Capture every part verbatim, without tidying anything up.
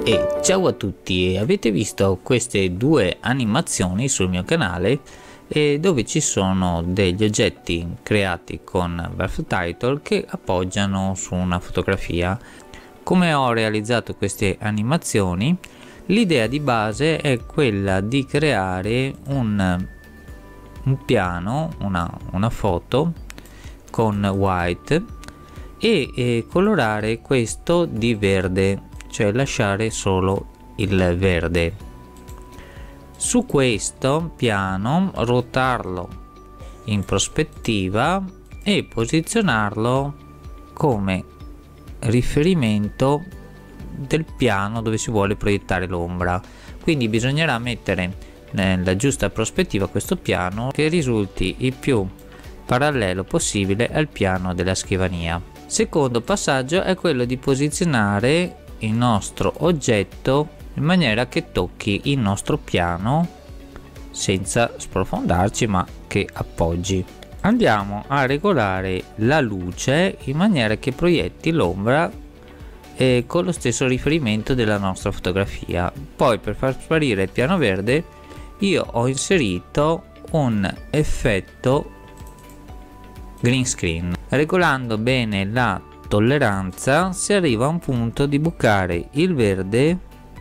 E ciao a tutti, avete visto queste due animazioni sul mio canale eh, dove ci sono degli oggetti creati con Rough Title che appoggiano su una fotografia. Come ho realizzato queste animazioni? L'idea di base è quella di creare un, un piano, una, una foto con white e eh, colorare questo di verde, cioè lasciare solo il verde. Su questo piano rotarlo in prospettiva e posizionarlo come riferimento del piano dove si vuole proiettare l'ombra. Quindi bisognerà mettere nella giusta prospettiva questo piano che risulti il più parallelo possibile al piano della scrivania. Secondo passaggio è quello di posizionare il nostro oggetto in maniera che tocchi il nostro piano senza sprofondarci, ma che appoggi. Andiamo a regolare la luce in maniera che proietti l'ombra eh, con lo stesso riferimento della nostra fotografia. Poi, per far sparire il piano verde, io ho inserito un effetto green screen. Regolando bene la tolleranza si arriva a un punto di bucare il verde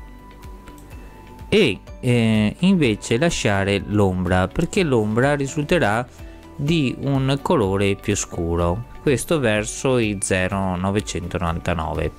e eh, invece lasciare l'ombra, perché l'ombra risulterà di un colore più scuro, questo verso i zero virgola novecentonovantanove.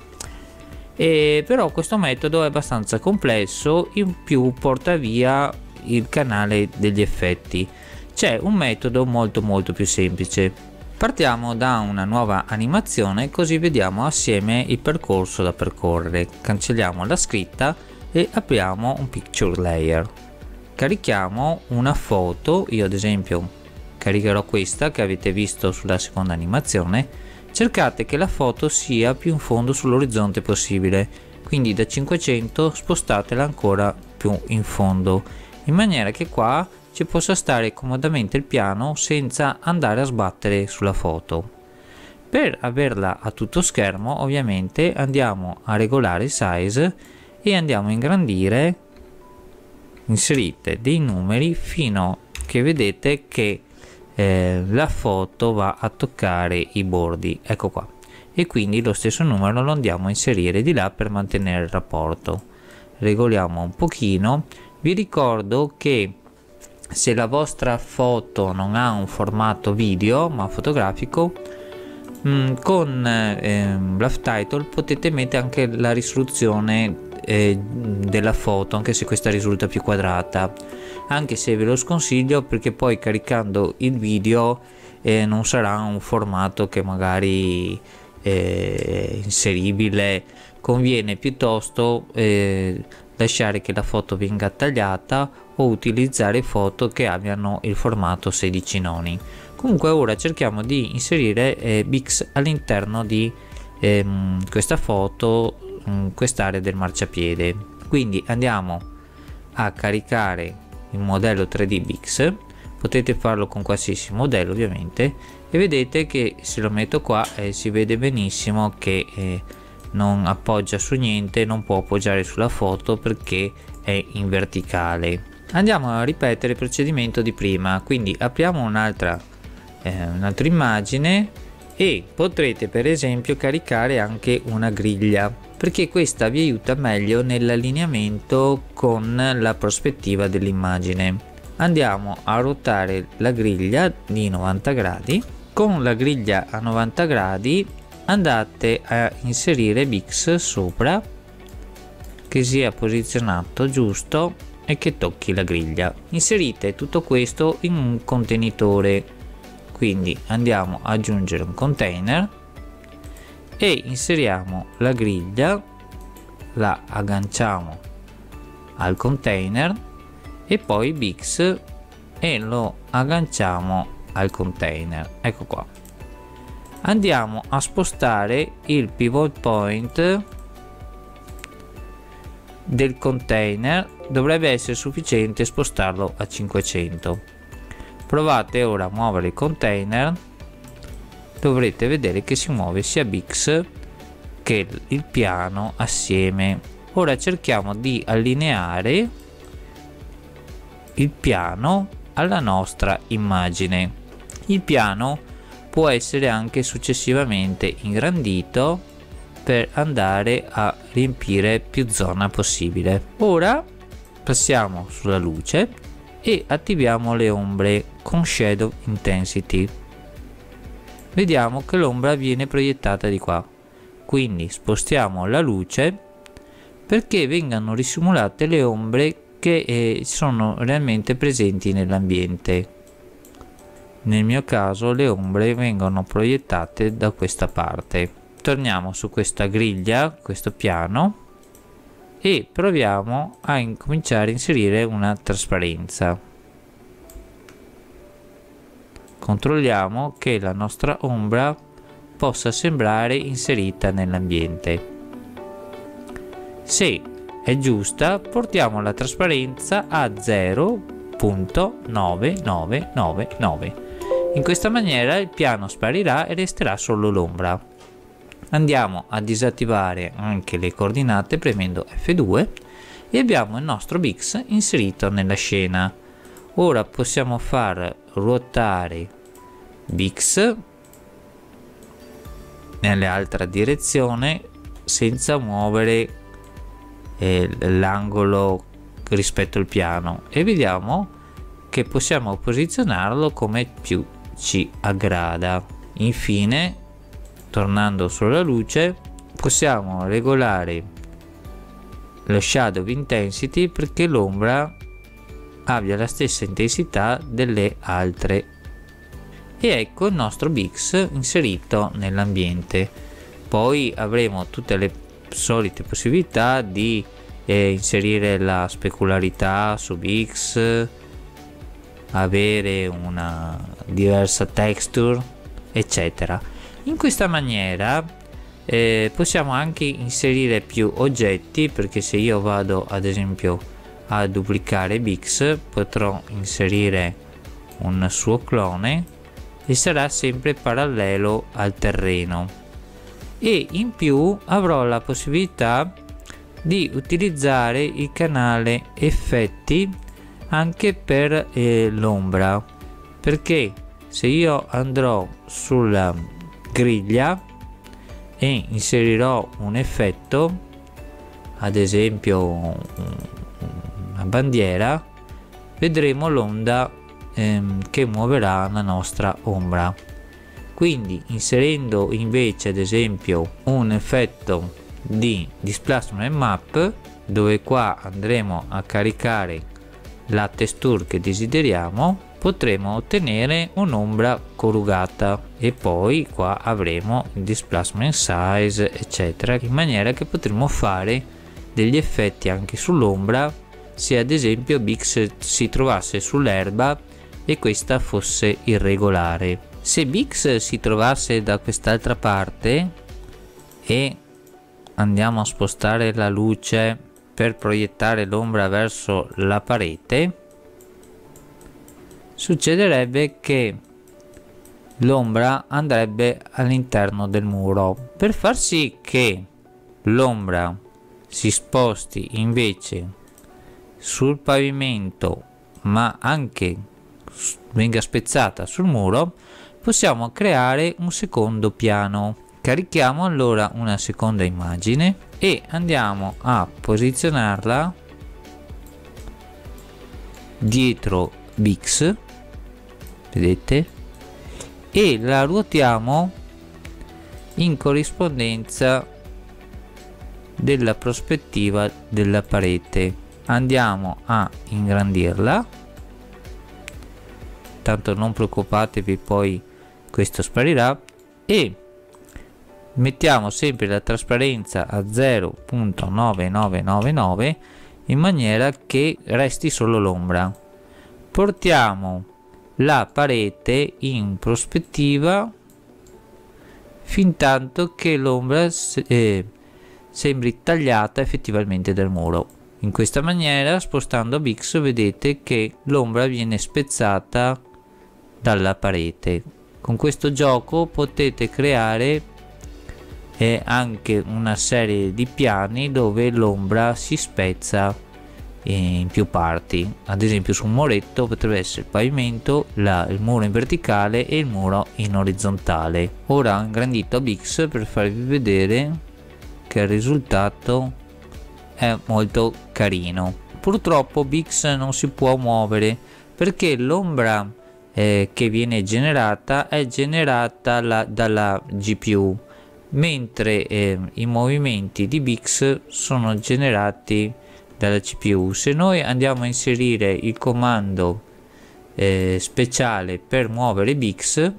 E però questo metodo è abbastanza complesso, in più porta via il canale degli effetti. C'è un metodo molto molto più semplice. Partiamo da una nuova animazione, così vediamo assieme il percorso da percorrere. Cancelliamo la scritta e apriamo un picture layer. Carichiamo una foto, io ad esempio caricherò questa che avete visto sulla seconda animazione. Cercate che la foto sia più in fondo sull'orizzonte possibile, quindi da cinquecento spostatela ancora più in fondo, in maniera che qua ci possa stare comodamente il piano senza andare a sbattere sulla foto. Per averla a tutto schermo ovviamente andiamo a regolare il size e andiamo a ingrandire, inserite dei numeri fino a che vedete che eh, la foto va a toccare i bordi, ecco qua, e quindi lo stesso numero lo andiamo a inserire di là per mantenere il rapporto. Regoliamo un pochino. Vi ricordo che se la vostra foto non ha un formato video ma fotografico, mh, con eh, Rough Title potete mettere anche la risoluzione eh, della foto, anche se questa risulta più quadrata, anche se ve lo sconsiglio perché poi caricando il video eh, non sarà un formato che magari eh, inseribile. Conviene piuttosto eh, lasciare che la foto venga tagliata o utilizzare foto che abbiano il formato sedici noni. Comunque ora cerchiamo di inserire eh, Bix all'interno di ehm, questa foto, in quest'area del marciapiede. Quindi andiamo a caricare il modello tre D Bix, potete farlo con qualsiasi modello ovviamente, e vedete che se lo metto qua eh, si vede benissimo che eh, non appoggia su niente, non può appoggiare sulla foto perché è in verticale. Andiamo a ripetere il procedimento di prima, quindi apriamo un'altra eh, un'altra immagine e potrete per esempio caricare anche una griglia, perché questa vi aiuta meglio nell'allineamento con la prospettiva dell'immagine. Andiamo a ruotare la griglia di novanta gradi. Con la griglia a novanta gradi andate a inserire Bix sopra, che sia posizionato giusto e che tocchi la griglia. Inserite tutto questo in un contenitore, quindi andiamo ad aggiungere un container e inseriamo la griglia, la agganciamo al container e poi Bix e lo agganciamo al container, ecco qua. Andiamo a spostare il pivot point del container, dovrebbe essere sufficiente spostarlo a cinquecento. Provate ora a muovere il container, dovrete vedere che si muove sia Bix che il piano assieme Ora cerchiamo di allineare il piano alla nostra immagine. Il piano può essere anche successivamente ingrandito per andare a riempire più zona possibile. Ora passiamo sulla luce e attiviamo le ombre con Shadow Intensity. Vediamo che l'ombra viene proiettata di qua, quindi spostiamo la luce perché vengano risimulate le ombre che eh, sono realmente presenti nell'ambiente. Nel mio caso le ombre vengono proiettate da questa parte. Torniamo su questa griglia, questo piano, e proviamo a incominciare a inserire una trasparenza. Controlliamo che la nostra ombra possa sembrare inserita nell'ambiente. Se è giusta, portiamo la trasparenza a zero virgola nove nove nove nove. In questa maniera il piano sparirà e resterà solo l'ombra. Andiamo a disattivare anche le coordinate premendo F due e abbiamo il nostro Bix inserito nella scena. Ora possiamo far ruotare Bix nell'altra direzione senza muovere eh, l'angolo rispetto al piano, e vediamo che possiamo posizionarlo come più ci aggrada. Infine, tornando sulla luce, possiamo regolare lo Shadow Intensity perché l'ombra abbia la stessa intensità delle altre. E ecco il nostro Bix inserito nell'ambiente. Poi avremo tutte le solite possibilità di eh, inserire la specularità su Bix, avere una diversa texture, eccetera. In questa maniera eh, possiamo anche inserire più oggetti, perché se io vado ad esempio a duplicare Bix potrò inserire un suo clone e sarà sempre parallelo al terreno, e in più avrò la possibilità di utilizzare il canale effetti anche per eh, l'ombra, perché se io andrò sulla griglia e inserirò un effetto, ad esempio una bandiera, vedremo l'onda ehm, che muoverà la nostra ombra. Quindi inserendo invece ad esempio un effetto di displacement map, dove qua andremo a caricare la texture che desideriamo, potremo ottenere un'ombra corrugata, e poi qua avremo il displacement size eccetera, in maniera che potremo fare degli effetti anche sull'ombra se ad esempio Bix si trovasse sull'erba e questa fosse irregolare. Se Bix si trovasse da quest'altra parte e andiamo a spostare la luce per proiettare l'ombra verso la parete, succederebbe che l'ombra andrebbe all'interno del muro. Per far sì che l'ombra si sposti invece sul pavimento ma anche venga spezzata sul muro, possiamo creare un secondo piano. Carichiamo allora una seconda immagine e andiamo a posizionarla dietro Bix, vedete, e la ruotiamo in corrispondenza della prospettiva della parete. Andiamo a ingrandirla, tanto non preoccupatevi, poi questo sparirà, e mettiamo sempre la trasparenza a zero virgola nove nove nove nove in maniera che resti solo l'ombra. Portiamo la parete in prospettiva fin tanto che l'ombra eh, sembri tagliata effettivamente dal muro. In questa maniera, spostando Bix, vedete che l'ombra viene spezzata dalla parete. Con questo gioco potete creare e anche una serie di piani dove l'ombra si spezza in più parti. Ad esempio su un muretto potrebbe essere il pavimento, la, il muro in verticale e il muro in orizzontale. Ora ho ingrandito Bix per farvi vedere che il risultato è molto carino. Purtroppo Bix non si può muovere perché l'ombra eh, che viene generata è generata la, dalla G P U, mentre eh, i movimenti di Bix sono generati dalla C P U. Se noi andiamo a inserire il comando eh, speciale per muovere Bix,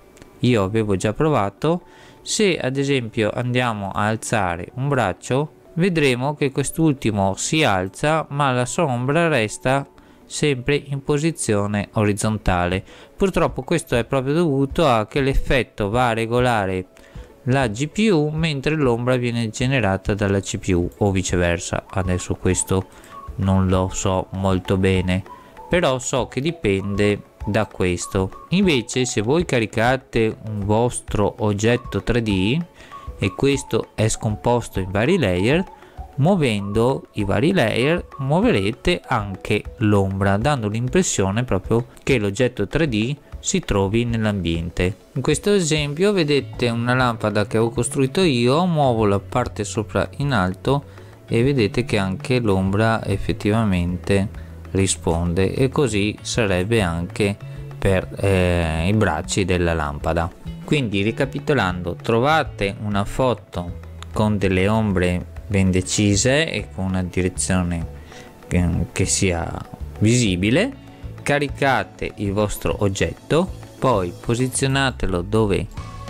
io avevo già provato, se ad esempio andiamo a alzare un braccio vedremo che quest'ultimo si alza ma la sua ombra resta sempre in posizione orizzontale. Purtroppo questo è proprio dovuto a che l'effetto va a regolare la G P U mentre l'ombra viene generata dalla C P U o viceversa. Adesso questo non lo so molto bene, però so che dipende da questo. Invece se voi caricate un vostro oggetto tre D e questo è scomposto in vari layer, muovendo i vari layer muoverete anche l'ombra, dando l'impressione proprio che l'oggetto tre D si trovi nell'ambiente. In questo esempio vedete una lampada che ho costruito io, muovo la parte sopra in alto e vedete che anche l'ombra effettivamente risponde, e così sarebbe anche per eh, i bracci della lampada. Quindi ricapitolando, trovate una foto con delle ombre ben decise e con una direzione che, che sia visibile, caricate il vostro oggetto, poi posizionatelo dove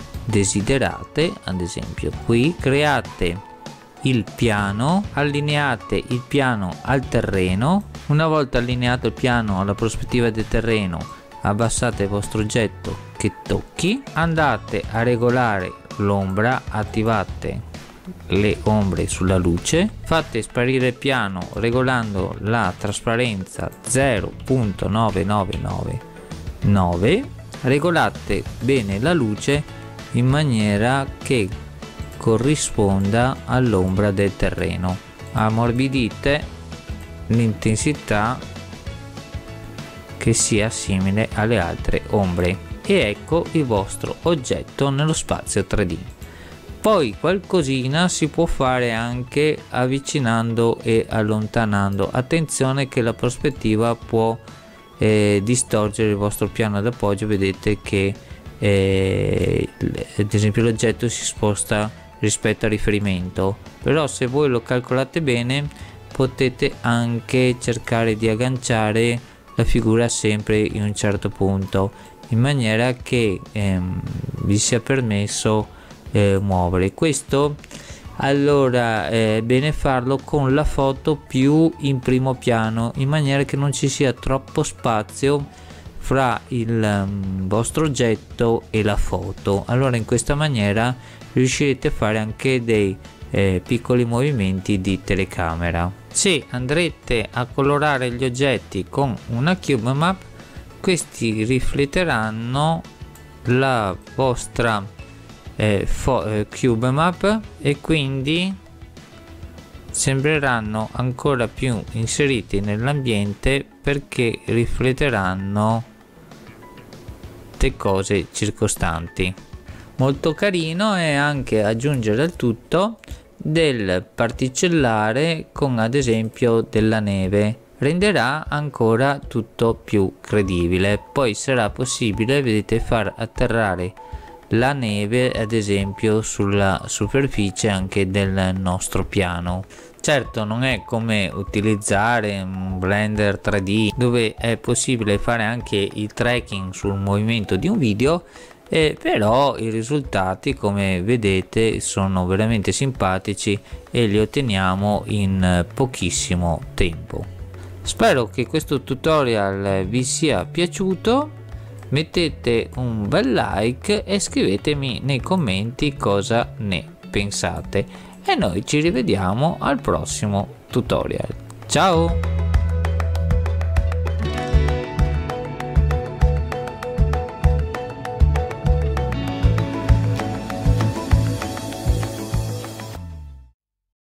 desiderate, ad esempio qui, create il piano, allineate il piano al terreno. Una volta allineato il piano alla prospettiva del terreno, abbassate il vostro oggetto che tocchi, andate a regolare l'ombra, attivate le ombre sulla luce, fate sparire il piano regolando la trasparenza zero virgola nove nove nove nove, regolate bene la luce in maniera che corrisponda all'ombra del terreno, ammorbidite l'intensità che sia simile alle altre ombre e ecco il vostro oggetto nello spazio tre D. Poi qualcosina si può fare anche avvicinando e allontanando. Attenzione che la prospettiva può eh, distorcere il vostro piano d'appoggio. Vedete che eh, ad esempio l'oggetto si sposta rispetto al riferimento, però se voi lo calcolate bene potete anche cercare di agganciare la figura sempre in un certo punto, in maniera che ehm, vi sia permesso Eh, muovere questo. Allora è bene farlo con la foto più in primo piano, in maniera che non ci sia troppo spazio fra il um, vostro oggetto e la foto. Allora in questa maniera riuscirete a fare anche dei eh, piccoli movimenti di telecamera. Se andrete a colorare gli oggetti con una cube map, questi rifletteranno la vostra Eh, eh, cube map e quindi sembreranno ancora più inseriti nell'ambiente perché rifletteranno le cose circostanti. Molto carino è anche aggiungere al tutto del particellare con ad esempio della neve, renderà ancora tutto più credibile. Poi sarà possibile, vedete, far atterrare la neve ad esempio sulla superficie anche del nostro piano. Certo non è come utilizzare un Blender tre D dove è possibile fare anche il tracking sul movimento di un video, eh, però i risultati come vedete sono veramente simpatici e li otteniamo in pochissimo tempo. Spero che questo tutorial vi sia piaciuto. Mettete un bel like e scrivetemi nei commenti cosa ne pensate e noi ci rivediamo al prossimo tutorial. Ciao!